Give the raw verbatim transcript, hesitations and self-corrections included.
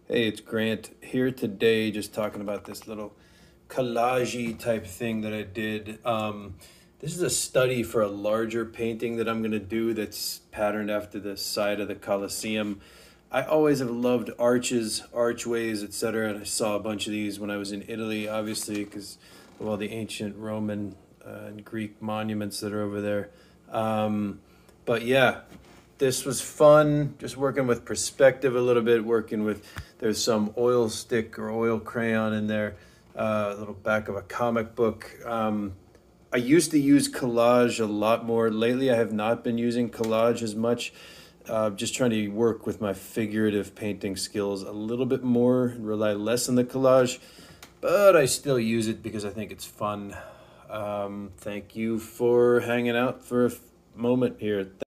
Hey, it's Grant here today, just talking about this little collage type thing that I did. Um, this is a study for a larger painting that I'm going to do that's patterned after the side of the Colosseum. I always have loved arches, archways, et cetera. And I saw a bunch of these when I was in Italy, obviously, because of all the ancient Roman uh, and Greek monuments that are over there. Um, but yeah, this was fun, just working with perspective a little bit, working with, there's some oil stick or oil crayon in there, uh, a little back of a comic book. Um, I used to use collage a lot more. Lately, I have not been using collage as much. Uh, just trying to work with my figurative painting skills a little bit more and rely less on the collage, but I still use it because I think it's fun. Um, thank you for hanging out for a f- moment here.